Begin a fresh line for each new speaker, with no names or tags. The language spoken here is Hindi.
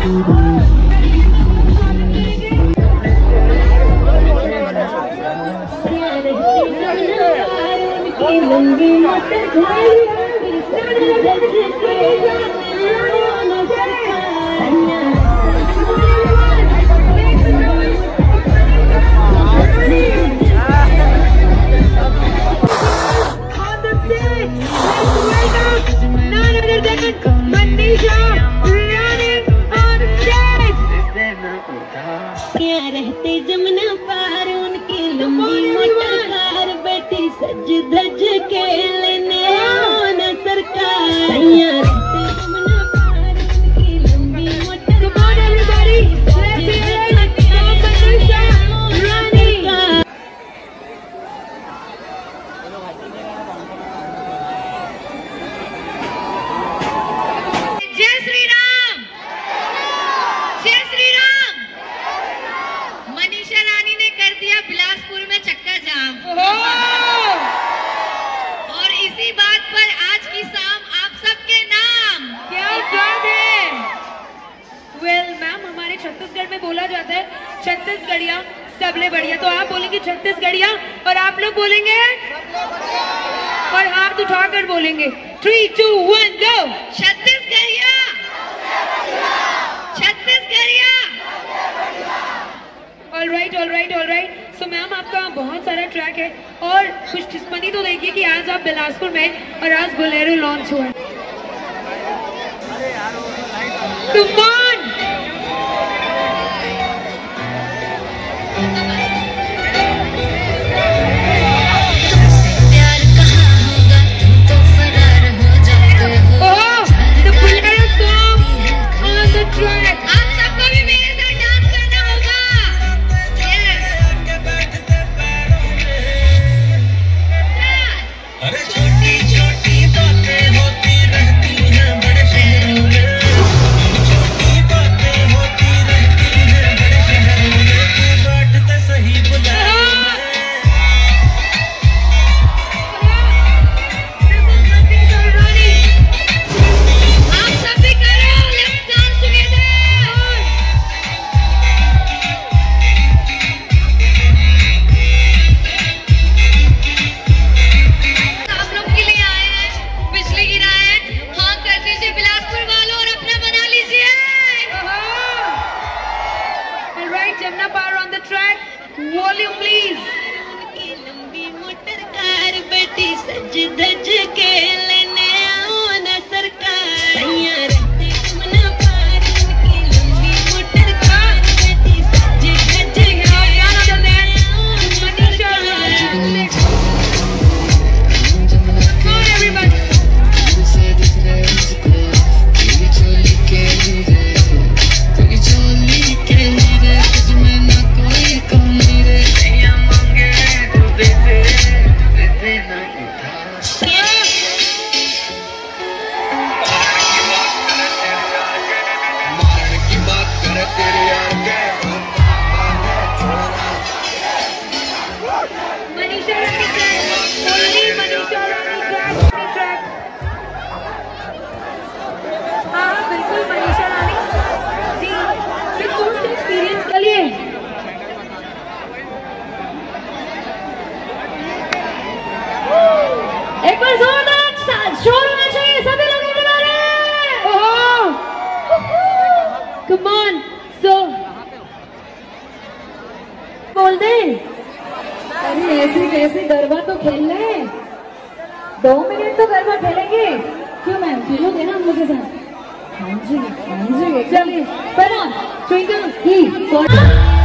रहते जमुना पार उनकी लंबी मोटर कार बैठी सज धज के लेने न सरकार। रहते जमुना पार उनकी लंबी मोटर कार जय श्री राम, जय श्री राम। मनीषा रानी ने कर दिया बिलासपुर में चक्का जाम। और इसी बात पर आज की शाम आप सबके नाम
क्या बात है। वेल मैम, हमारे छत्तीसगढ़ में बोला जाता है छत्तीसगढ़िया सबले बढ़िया, तो आप बोलेंगे छत्तीसगढ़िया और आप लोग बोलेंगे और हाथ उठाकर बोलेंगे 3, 2, 1 go.
Chhattisgarhiya, Chhattisgarhiya.
All right. So ma'am, आपका बहुत सारा ट्रैक है और कुछ किस्मती तो देखिए कि आज आप बिलासपुर में और आज बोलेरो लॉन्च हुआ है। Come on! Jamna Power on the track. Volume please.
लंबी मोटर कार बैठी सज धज के लेने आओ न सरकार। रहते जमुना पार उनकी लंबी मोटर कार बैठी सज धज के लेने आओ न सरकार।
Come on everybody. Manisha Rani track, only Manisha Rani track. हाँ बिल्कुल मनीषा रानी जी, फिर पोस्ट एक्सपीरियंस के लिए एक बार जोरदार शोर होना चाहिए सभी लोगों के बारे। कम ऑन, सो बोल दे।
अरे ऐसे कैसे गरबा तो खेल ले, 2 मिनट तो गरबा खेलेंगे। क्यों मैम, खेलोगे ना हम लोग के साथ? हाँ जी, चलिए। 1, 2, 3, 4